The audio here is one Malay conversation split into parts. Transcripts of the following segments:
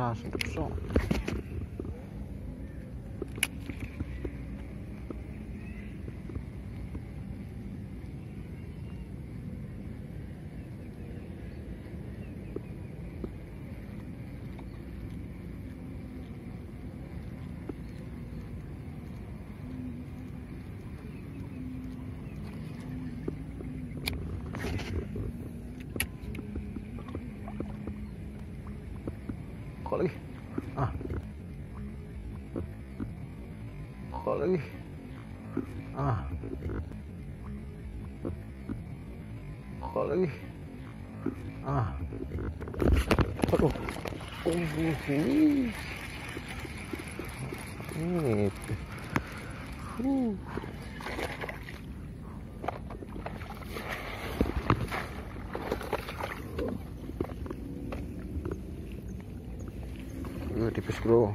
Sedap so. Kok lagi? Kok lagi? Kok lagi? Aduh. Ini. Tipis bro.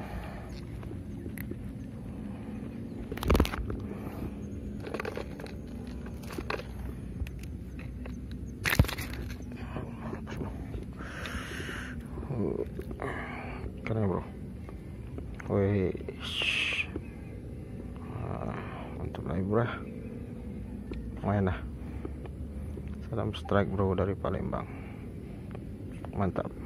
Keren bro. Wih, mantap lah bro. Lumayan lah. Salam strike bro dari Palembang. Mantap.